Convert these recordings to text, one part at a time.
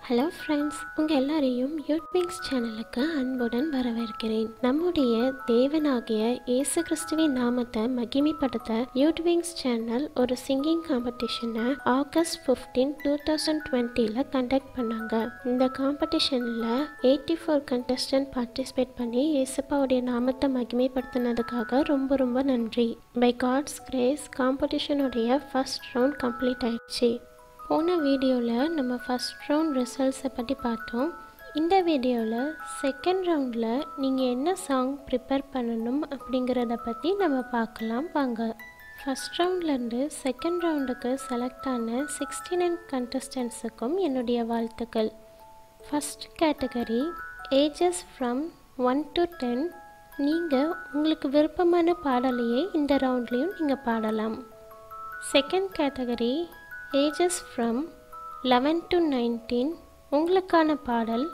Hello friends, உங்கள் எல்லாரையும் யூட்விங்ஸ் சேனலுக்கு அன்புடன் வரவேற்கிறேன். நம்முடைய தேவனாகிய இயேசு கிறிஸ்துவின் நாமத்தை மகிமைப்படுத்த யூட்விங்ஸ் சேனல் ஒரு சிங்கிங் காம்படிஷனை ஆகஸ்ட் 15, 2020 கண்டக்ட் பண்ணாங்க. இந்த காம்படிஷனில் 84 கண்டஸ்டன்ட் பார்ட்டிசிபேட் பண்ணி இயேசுப்பாவுடைய நாமத்தை மகிமைப்படுத்தினதுக்காக ரொம்ப ரொம்ப நன்றி. பை காட்ஸ் கிரேஸ் காம்படிஷனுடைய ஃபர்ஸ்ட் ரவுண்ட் கம்ப்ளீட் ஆயிடுச்சு. போன வீடியோவில் நம்ம ஃபஸ்ட் ரவுண்ட் ரிசல்ட்ஸை பற்றி பார்த்தோம். இந்த வீடியோவில் செகண்ட் ரவுண்டில் நீங்கள் என்ன சாங் ப்ரிப்பேர் பண்ணணும் அப்படிங்கிறத பற்றி நம்ம பார்க்கலாம் வாங்க. ஃபஸ்ட் ரவுண்ட்லேருந்து செகண்ட் ரவுண்டுக்கு செலக்ட் ஆன 69 கண்டஸ்டன்ட்ஸுக்கும் என்னுடைய வாழ்த்துக்கள். First category ages from 1 to 10. நீங்கள் உங்களுக்கு விருப்பமான பாடலையே இந்த ரவுண்ட்லேயும் நீங்கள் பாடலாம். Second category ages from 11 to 19. உங்களுக்கான பாடல்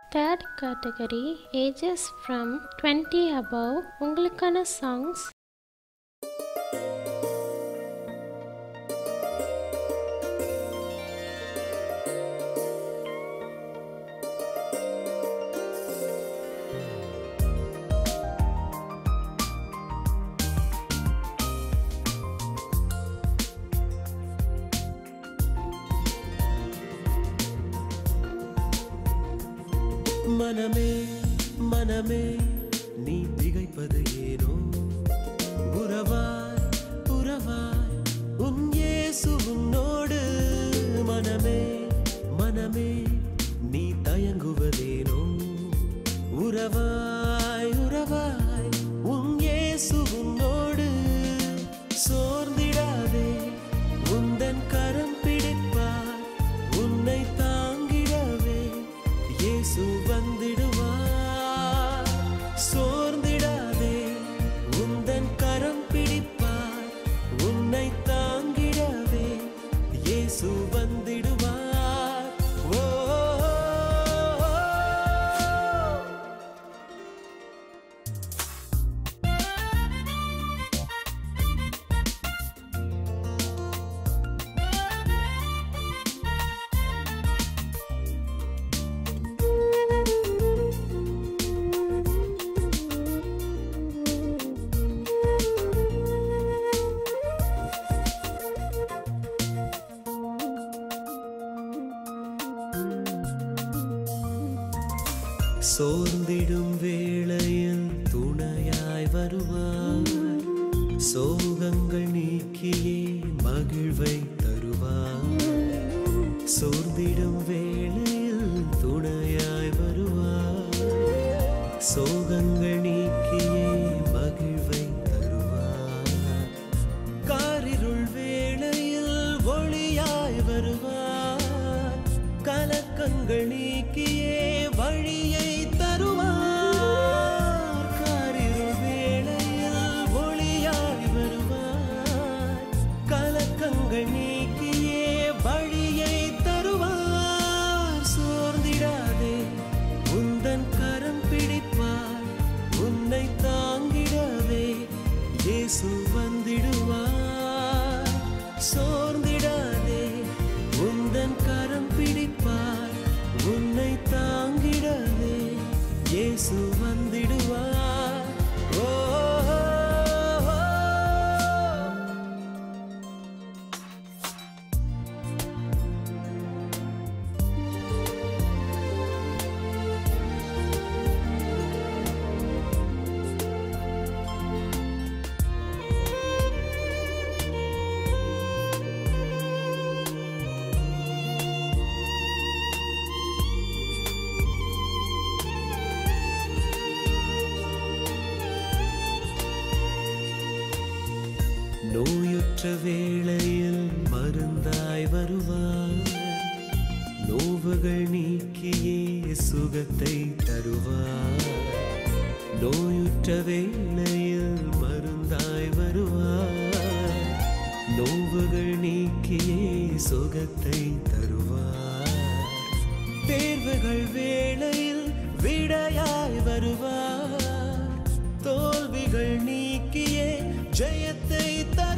Third category, ages from 20 above. உங்களுக்கான songs. மனமே மனமே நீ திகைப்பது ஏனோ உறவாய் உறவாய் உன் இயேசு உன்னோடு மனமே மனமே நீ தயங்குவதேனோ உறவாய் உறவாய் உன் இயேசு உன்னோடு சோர்ந்திடாதே உந்தன் கரம் பிடிப்பார் உன்னை தாங்கிடவே இயேசு வந்திடுவார் சோர்ந்திடாதே உந்தன் கரம் பிடிப்பார் உன்னை தாங்கிடவே இயேசு வந்திடுவார் ஓ சோர்ந்திடும் வேளையில் துணையாய் வருவார் சோகங்கள் நீக்கியே மகிழ்வை தருவார் சோர்ந்திடும் வேளையில் துணையாய் வருவார் சோகங்கள் நீக்கியே மகிழ்வை தருவார் காரிருள் வேளையில் ஒளியாய் வருவார் கலக்கங்கள் நீக்கியே வழியை தருவார் காரிருள் வேளையில் ஒளியாய் வருவார் கலக்கங்கள் நீக்கியே வழியை தருவார் சோர்ந்திடாதே உந்தன் கரம் பிடிப்பார் உன்னை தாங்கிடவே இயேசு வந்திடுவார் சோர்ந்திடாதே உந்தன் கரம் பிடிப்பார் உன்னை தாங்கிடவே இயேசு வந்திடுவார் ஓ நோயுற்ற வேளையில் மருந்தாய் வருவார் நோவுகள் நீக்கியே சுகத்தை தருவார் நோயுற்ற வேளையில் மருந்தாய் வருவார் நோவுகள் நீக்கியே சுகத்தை தருவார் தேர்வுகள் வேளையில் விடையாய் வருவார் தோல்விகள் நீக்கியே ஜெயத்தை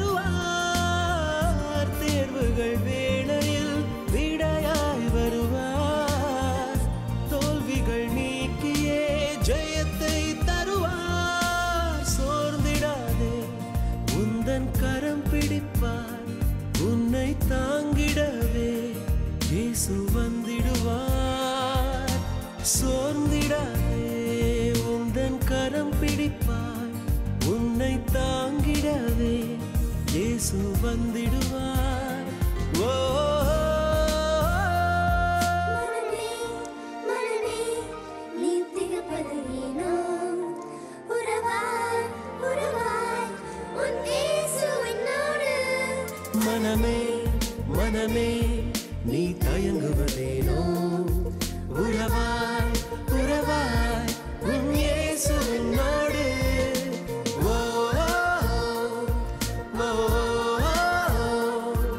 தருவார் தேர்வுகள் வேளையில் விடையாய் வருவார் தோல்விகள் நீக்கியே ஜெயத்தை தருவார் சோர்ந்திடாதே உந்தன் கரம் பிடிப்பார் உன்னை தாங்கிடவே இயேசு வந்திடுவார் சோர்ந்திடாதே உந்தன் கரம் பிடிப்பார் உன்னை தாங்கிடவே இயேசு வந்திடுவார் ஓ மனமே மனமே நீ திகைப்பது ஏனோ உறவாய் உறவாய் உன் இயேசு என்னோடு மனமே மனமே நீ தயங்குவதேனோ உறவாய் உறவாய் உன் இயேசு என்னோடு ஓ ஓ ஓ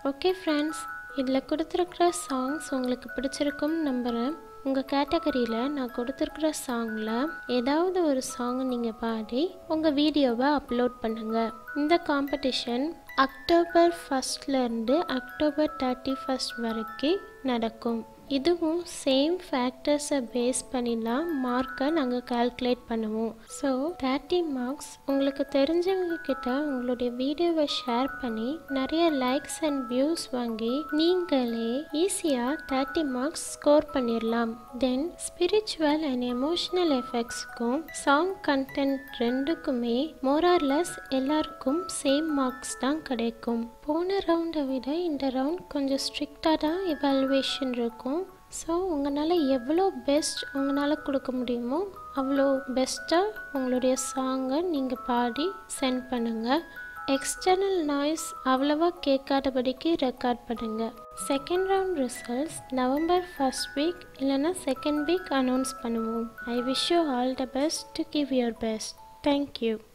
ஓகே ஃப்ரெண்ட்ஸ், இதில் கொடுத்துருக்குற சாங்ஸ் உங்களுக்கு பிடிச்சிருக்கும்னு நம்புகிறேன். உங்கள் கேட்டகரியில் நான் கொடுத்துருக்குற சாங்கில் ஏதாவது ஒரு சாங் நீங்கள் பாடி உங்கள் வீடியோவை அப்லோட் பண்ணுங்கள். இந்த காம்படிஷன் அக்டோபர் 1 அக்டோபர் 31 வரைக்கும் நடக்கும். இதுவும் சேம் ஃபேக்டர்ஸை பேஸ் பண்ணி தான் மார்க்கை நாங்கள் கால்குலேட் பண்ணுவோம். ஸோ 30 மார்க்ஸ் உங்களுக்கு தெரிஞ்சவங்க கிட்ட உங்களுடைய வீடியோவை ஷேர் பண்ணி நிறைய லைக்ஸ் அண்ட் வியூஸ் வாங்கி நீங்களே ஈஸியாக 30 மார்க்ஸ் ஸ்கோர் பண்ணிடலாம். தென் ஸ்பிரிச்சுவல் அண்ட் எமோஷ்னல் எஃபெக்ட்ஸுக்கும் சாங் கண்டென்ட் ரெண்டுக்குமே மோரார்லெஸ் எல்லாருக்கும் சேம் மார்க்ஸ் தான் கிடைக்கும். போன ரவுண்டை விட இந்த ரவுண்ட் கொஞ்சம் ஸ்ட்ரிக்டாக தான் எவாலுவேஷன் இருக்கும். ஸோ உங்களால் எவ்வளோ பெஸ்ட் உங்களால் கொடுக்க முடியுமோ அவ்வளோ பெஸ்ட்டாக உங்களுடைய சாங்கை நீங்கள் பாடி சென்ட் பண்ணுங்கள். எக்ஸ்டர்னல் நாய்ஸ் அவ்வளவா கேட்காதபடிக்கு ரெக்கார்ட் பண்ணுங்கள். Second round results November 1 week இல்லைனா 2nd வீக் அனௌன்ஸ் பண்ணுவோம். I wish you all the best to give your best. Thank you.